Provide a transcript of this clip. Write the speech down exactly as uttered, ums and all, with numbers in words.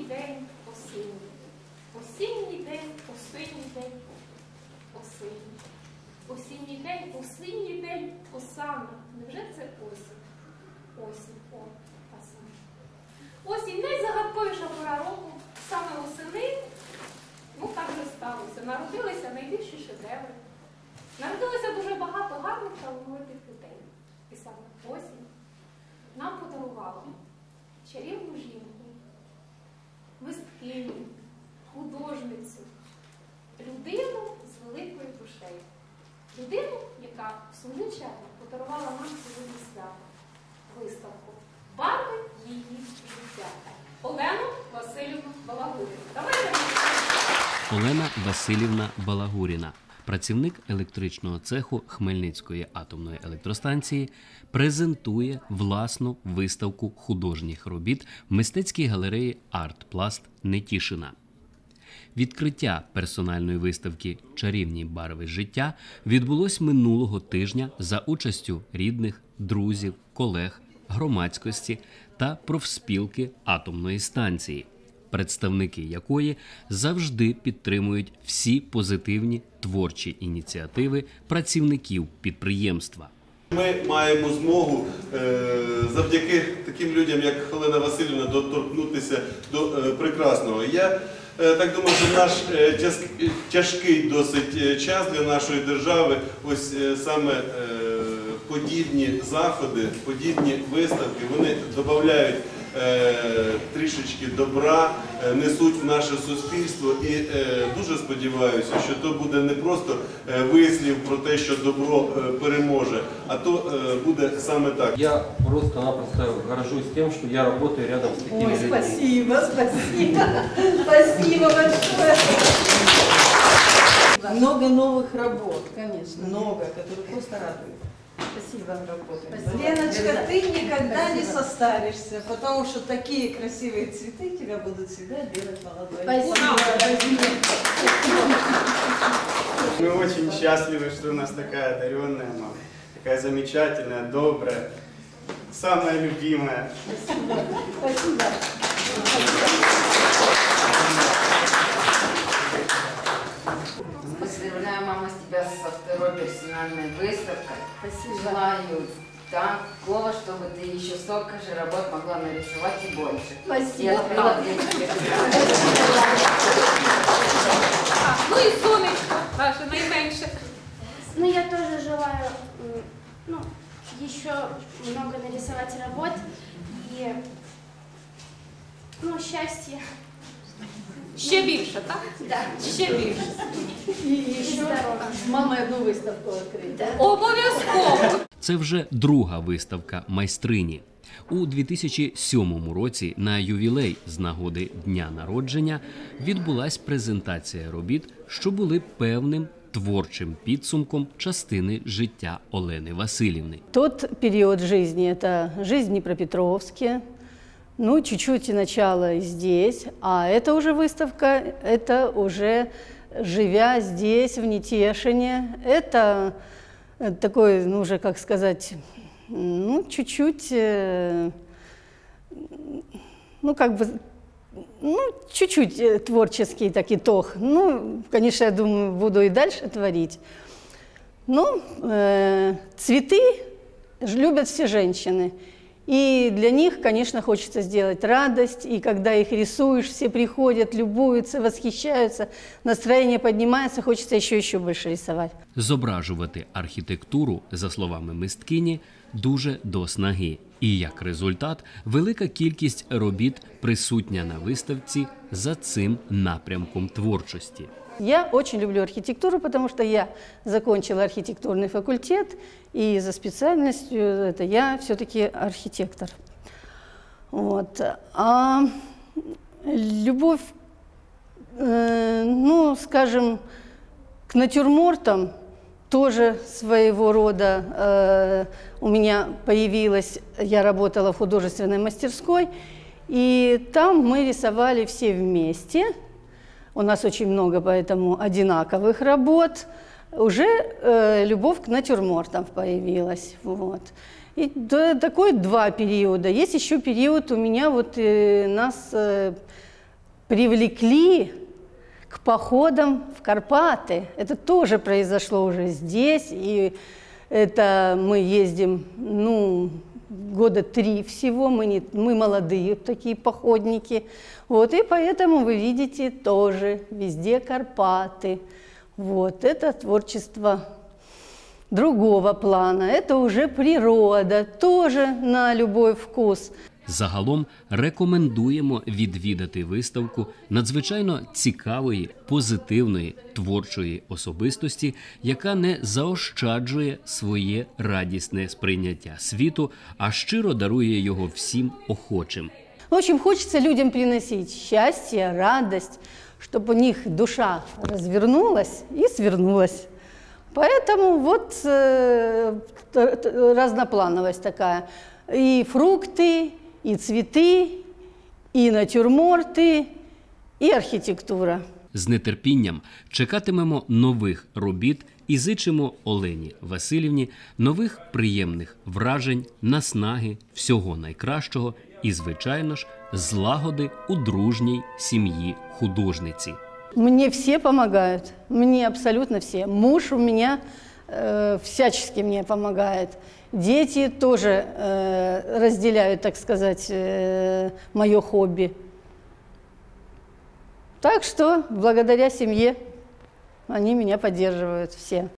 осінній день, осінній. Осінній день, осінній день, осінній. Осінній день, осінній день, осана. Невже це осінь? Осінь, о, та саме. Осінь найзагадковіша пора року, саме осени, ну так вже сталося. Народилися найбільші шедеври. Народилося дуже багато гарних талановитих людей. І саме осінь нам подарувала чарівну жінку, мисткиню, художницю, людину з великою душею. Людину, яка в свою чергу подарувала нам сьогодні свято, виставку «Барви її життя». Олену Василівну Балагуріну. Давайте. Олена Василівна Балагуріна, працівник електричного цеху Хмельницької атомної електростанції, презентує власну виставку художніх робіт в мистецькій галереї «Арт-Пласт» Нетішина. Відкриття персональної виставки «Чарівні барви життя» відбулось минулого тижня за участю рідних, друзів, колег, громадськості та профспілки атомної станції, представники якої завжди підтримують всі позитивні творчі ініціативи працівників підприємства. Ми маємо змогу завдяки таким людям, як Олена Василівна, доторкнутися до прекрасного. Я так думаю, що наш тяжкий досить час для нашої держави, ось саме подібні заходи, подібні виставки, вони додають трішечки добра, несуть в наше суспільство, і дуже сподіваюся, що то буде не просто вислів про те, що добро переможе, а то буде саме так. Я просто-напросто горжусь тем, что я работаю рядом с такими Ой, людьми. Спасибо, спасибо, спасибо большое. Много новых работ, конечно, много, которые просто радуют. Спасибо, работа. Леночка, ты никогда не состаришься, потому что такие красивые цветы тебя будут всегда делать молодой. Спасибо. Мы очень счастливы, что у нас такая одаренная мама, такая замечательная, добрая, самая любимая. Спасибо. Спасибо. Поздравляю, мама, с тебя со второй персональной выставкой. Спасибо. Желаю такого, чтобы ты еще столько же работ могла нарисовать и больше. Спасибо. И открыла для тебя. Ну і сонечко, ваше найменше. Ну, я тоже желаю, м, ну, еще много нарисовать работ и, ну, счастья. Ще більше, так? Да. Ще більше. И еще с мамой одну выставку открыть. Да? Обов'язково. Це вже друга виставка майстрині. У дві тисячі сьомому році на ювілей з нагоди дня народження відбулась презентація робіт, що були певним творчим підсумком частини життя Олени Василівни. Тот период жизни – это жизнь в Днепропетровске, ну, чуть-чуть начало здесь, а это уже выставка, это уже живя здесь, в Нетешине, это такой, ну, уже, как сказать, ну, чуть-чуть, ну, как бы, ну, чуть-чуть творческий так итог. Ну, конечно, я думаю, буду и дальше творить. Ну, э, цветы любят все женщины. И для них, конечно, хочется сделать радость. И когда их рисуешь, все приходят, любуются, восхищаются, настроение поднимается, хочется еще-еще больше рисовать. Зображувати архітектуру, за словами мисткині, дуже до снаги. І як результат, велика кількість робіт присутня на виставці за цим напрямком творчості. Я очень люблю архитектуру, потому что я закончила архитектурный факультет, и за специальностью это я все-таки архитектор. Вот. А любовь, э, ну, скажем, к натюрмортам тоже своего рода э, у меня появилась. Я работала в художественной мастерской, и там мы рисовали все вместе. У нас очень много поэтому одинаковых работ. Уже э, любовь к натюрмортам появилась. Вот. И да, такой два периода. Есть еще период у меня, вот э, нас э, привлекли к походам в Карпаты. Это тоже произошло уже здесь, и это мы ездим, ну, года три всего, мы, не, мы молодые такие походники. Вот, и поэтому вы видите тоже везде Карпаты. Вот, это творчество другого плана, это уже природа, тоже на любой вкус. Загалом рекомендуємо відвідати виставку надзвичайно цікавої, позитивної, творчої особистості, яка не заощаджує своє радісне сприйняття світу, а щиро дарує його всім охочим. В общем, хочется людям приносить счастье, радость, чтобы у них душа развернулась и свернулась. Поэтому вот э, разноплановость такая. И фрукты, и цветы, и натюрморти, і архітектура. З нетерпінням чекатимемо нових робіт і зичимо Олені Василівні нових приємних вражень, наснаги, всього найкращого і, звичайно ж, злагоди у дружній сім'ї художниці. Мне все помогают, мне абсолютно все. Муж у меня э, всячески мне помогает. Дети тоже э, разделяют, так сказать, э, мое хобби. Так что благодаря семье они меня поддерживают все.